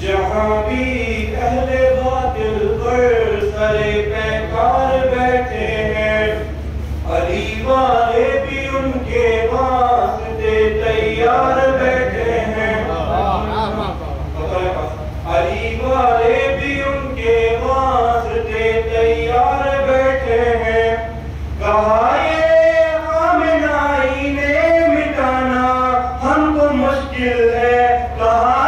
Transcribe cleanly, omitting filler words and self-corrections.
जहाँ भी अहले बातिल पर सरे पैकार बैठे हैं, अली वाले भी उनके वास्ते तैयार बैठे हैं। अली वाले भी उनके वास्ते तैयार बैठे हैं। कहा ये खामेनाई ने मिटाना हमको मुश्किल है, कहा